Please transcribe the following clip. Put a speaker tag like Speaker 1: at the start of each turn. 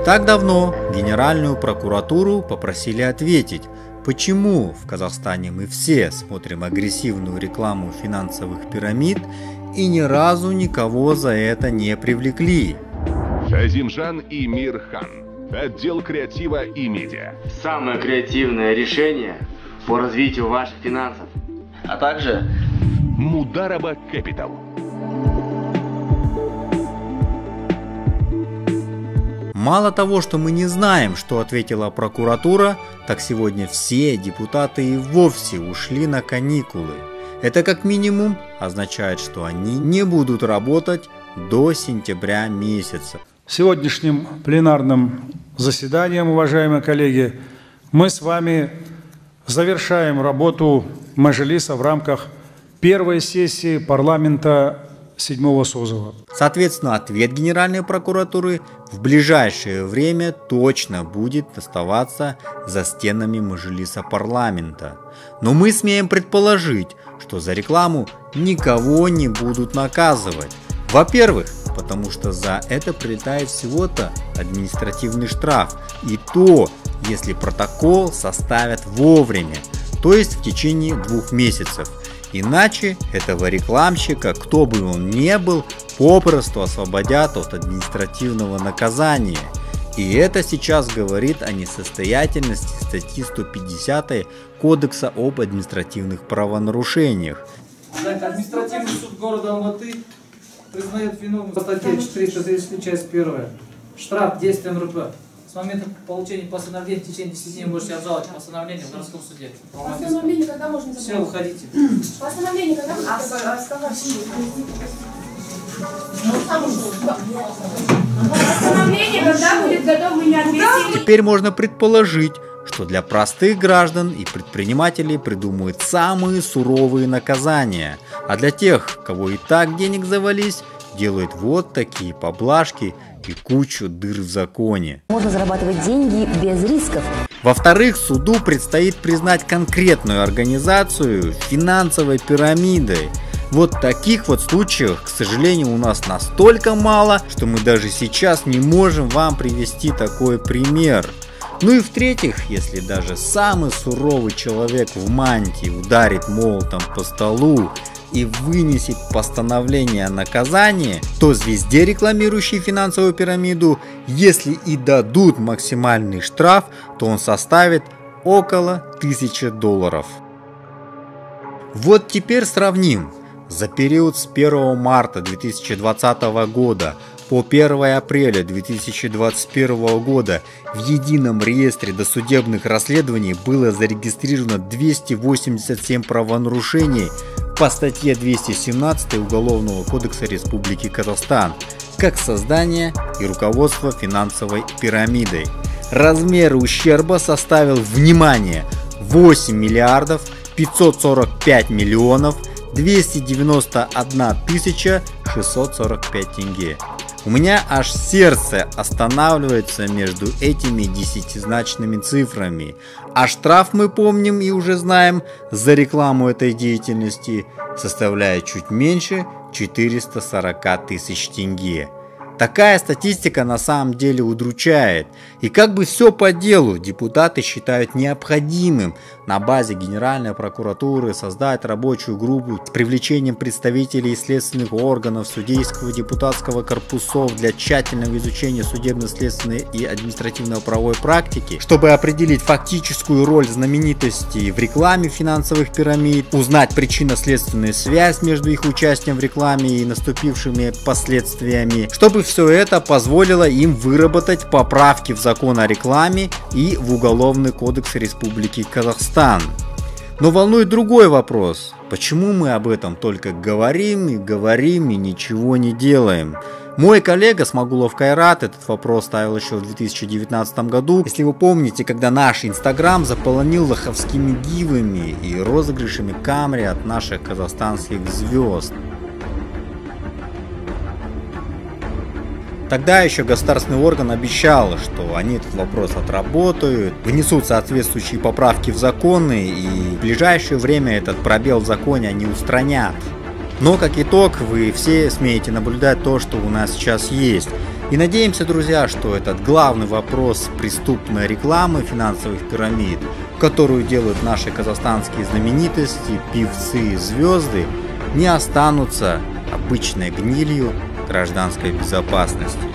Speaker 1: так давно Генеральную прокуратуру попросили ответить, почему в Казахстане мы все смотрим агрессивную рекламу финансовых пирамид и ни разу никого за это не привлекли.
Speaker 2: Азимжан и Мирхан. Отдел креатива и медиа.
Speaker 3: Самое креативное решение по развитию ваших финансов. А также
Speaker 2: Мудараба Капитал.
Speaker 1: Мало того, что мы не знаем, что ответила прокуратура, так сегодня все депутаты и вовсе ушли на каникулы. Это как минимум означает, что они не будут работать до сентября месяца.
Speaker 4: Сегодняшним пленарным заседанием, уважаемые коллеги, мы с вами завершаем работу Мажилиса в рамках первой сессии парламента 7-го созыва.
Speaker 1: Соответственно, ответ Генеральной прокуратуры в ближайшее время точно будет оставаться за стенами Мажилиса парламента. Но мы смеем предположить, что за рекламу никого не будут наказывать. Во-первых, потому что за это прилетает всего-то административный штраф, и то, если протокол составят вовремя, то есть в течение 2 месяцев. Иначе этого рекламщика, кто бы он ни был, попросту освободят от административного наказания. И это сейчас говорит о несостоятельности статьи 150 Кодекса об административных правонарушениях.
Speaker 5: Административный суд города Алматы признает виновным по статье 430, часть 1. Штраф 10 МРП. С момента получения постановления в течение 10 дней можете обжаловать постановление в городском суде.
Speaker 6: Постановление когда можно забрать?
Speaker 5: Все, уходите.
Speaker 6: Постановление когда можно забрать? Постановление когда будет готово, мы не ответили.
Speaker 1: Теперь можно предположить, что для простых граждан и предпринимателей придумают самые суровые наказания, а для тех, кого и так денег завались, делают вот такие поблажки и кучу дыр в законе.
Speaker 7: Можно зарабатывать деньги без рисков.
Speaker 1: Во-вторых, суду предстоит признать конкретную организацию финансовой пирамидой. Вот таких вот случаев, к сожалению, у нас настолько мало, что мы даже сейчас не можем вам привести такой пример. Ну и в-третьих, если даже самый суровый человек в мантии ударит молотом по столу и вынесет постановление о наказании, то звезде, рекламирующей финансовую пирамиду, если и дадут максимальный штраф, то он составит около $1000. Вот теперь сравним. За период с 1 марта 2020 года по 1 апреля 2021 года в едином реестре досудебных расследований было зарегистрировано 287 правонарушений по статье 217 Уголовного кодекса Республики Казахстан, как создание и руководство финансовой пирамидой. Размер ущерба составил, внимание, 8 миллиардов 545 миллионов 291 645 тенге. У меня аж сердце останавливается между этими десятизначными цифрами. А штраф, мы помним и уже знаем, за рекламу этой деятельности составляет чуть меньше 440 тысяч тенге. Такая статистика на самом деле удручает. И как бы все по делу, депутаты считают необходимым на базе Генеральной прокуратуры создать рабочую группу с привлечением представителей следственных органов, судейского, депутатского корпусов для тщательного изучения судебно-следственной и административно-правовой практики, чтобы определить фактическую роль знаменитостей в рекламе финансовых пирамид, узнать причинно-следственную связь между их участием в рекламе и наступившими последствиями, чтобы все это позволило им выработать поправки в закон о рекламе и в Уголовный кодекс Республики Казахстан. Но волнует другой вопрос. Почему мы об этом только говорим и ничего не делаем? Мой коллега Смагулов Кайрат этот вопрос ставил еще в 2019 году. Если вы помните, когда наш Инстаграм заполонил лоховскими гивами и розыгрышами камри от наших казахстанских звезд. Тогда еще государственный орган обещал, что они этот вопрос отработают, внесут соответствующие поправки в законы и в ближайшее время этот пробел в законе они устранят. Но как итог, вы все смеете наблюдать то, что у нас сейчас есть. И надеемся, друзья, что этот главный вопрос преступной рекламы финансовых пирамид, которую делают наши казахстанские знаменитости, певцы и звезды, не останутся обычной гнилью гражданской безопасности.